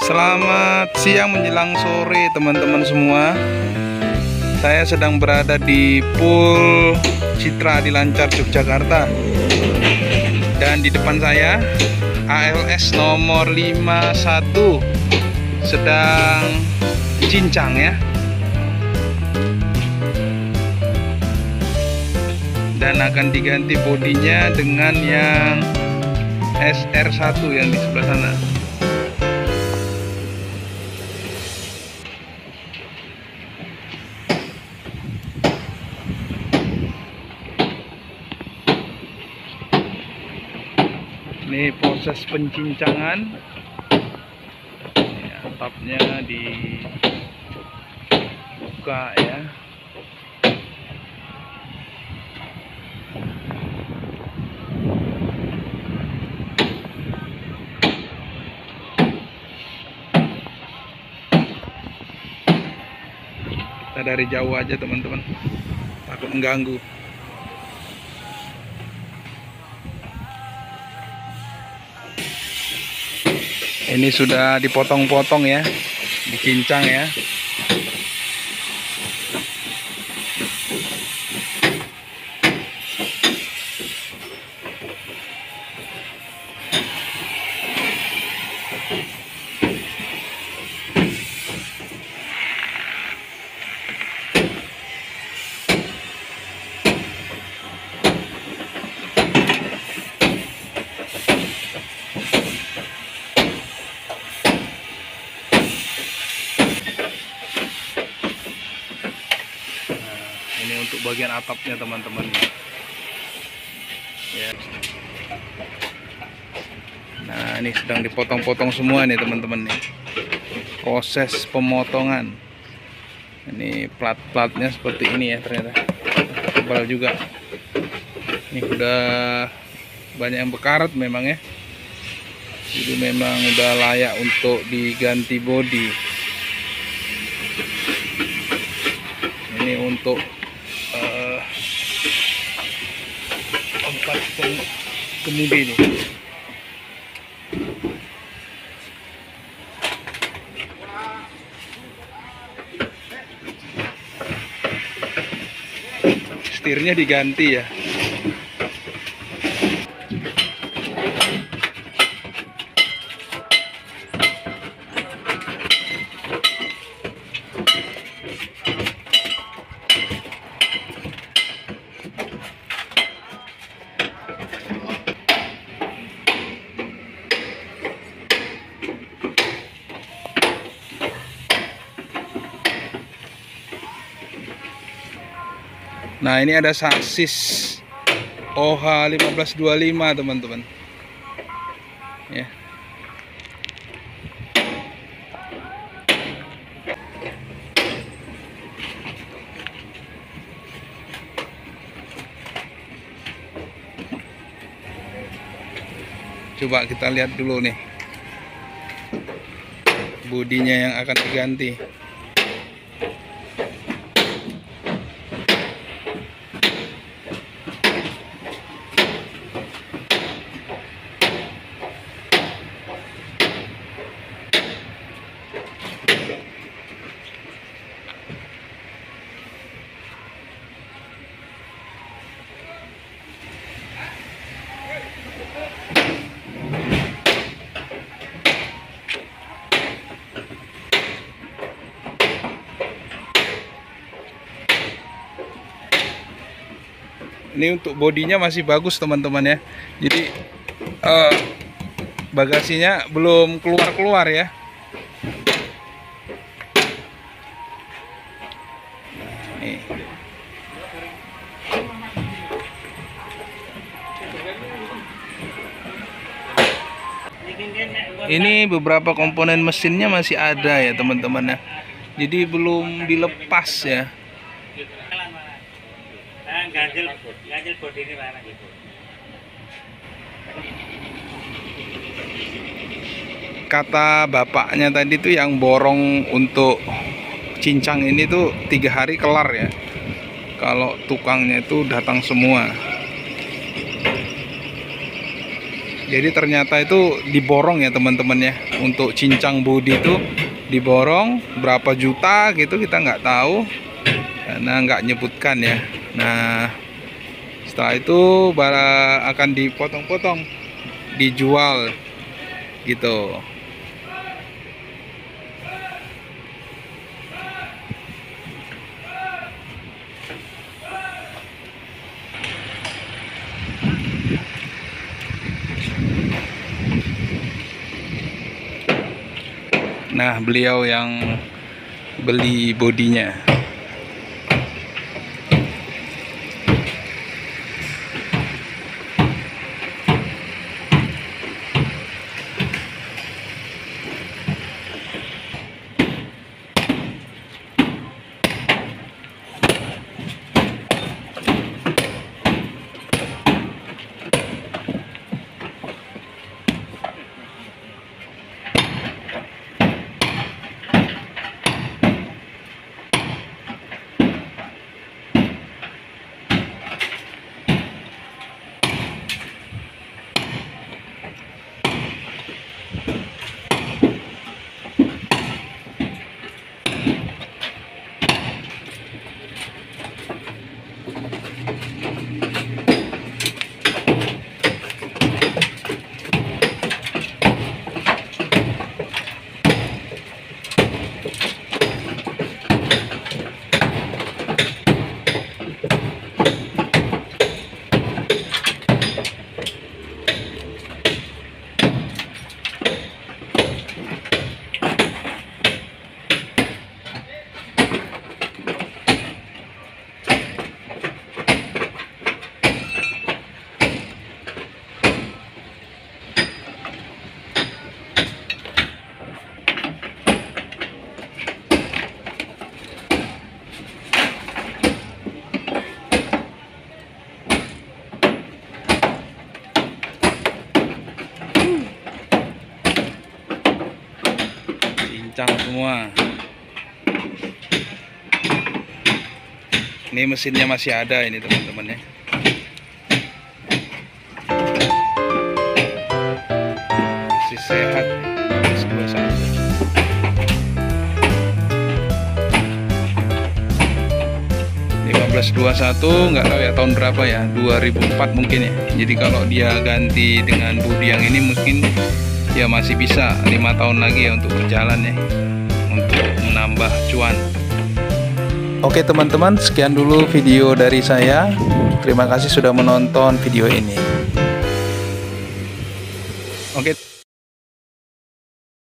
Selamat siang menjelang sore teman-teman semua. Saya sedang berada di Pool Citra Adi Lancar Yogyakarta. Dan di depan saya ALS nomor 51 sedang cincang ya. Dan akan diganti bodinya dengan yang SR1 yang di sebelah sana. Ini proses pencincangan. Ini atapnya dibuka ya. Kita dari jauh aja teman-teman, takut mengganggu. Ini sudah dipotong-potong ya, dicincang ya. Ini untuk bagian atapnya teman-teman ya. Nah ini sedang dipotong-potong semua nih teman-teman nih, proses pemotongan. Ini plat-platnya seperti ini ya, ternyata tebal juga. Ini udah banyak yang bekarat memang ya, jadi memang udah layak untuk diganti bodi. Ini untuk empat kemudi ini. Setirnya diganti ya. Nah ini ada sasis OH1525 teman-teman ya. Coba kita lihat dulu nih bodinya yang akan diganti. Ini untuk bodinya masih bagus teman-teman ya. Jadi bagasinya belum keluar-keluar ya. Nih. Ini beberapa komponen mesinnya masih ada ya teman-teman ya. Jadi belum dilepas ya. Ganjil bodi ini mana gitu. Kata bapaknya tadi tuh yang borong untuk cincang ini tuh 3 hari kelar ya. Kalau tukangnya itu datang semua. Jadi ternyata itu diborong ya teman-teman ya. Untuk cincang bodi itu diborong berapa juta gitu kita nggak tahu karena nggak nyebutkan ya. Nah setelah itu bara akan dipotong-potong dijual gitu. Nah, beliau yang beli bodinya. Cincang semua. Ini mesinnya masih ada ini teman-teman ya. Masih sehat. 1521 nggak tahu ya tahun berapa ya, 2004 mungkin ya. Jadi kalau dia ganti dengan bodi yang ini mungkin ya masih bisa 5 tahun lagi ya untuk berjalan ya, untuk menambah cuan. Oke teman-teman, sekian dulu video dari saya. Terima kasih sudah menonton video ini. Oke.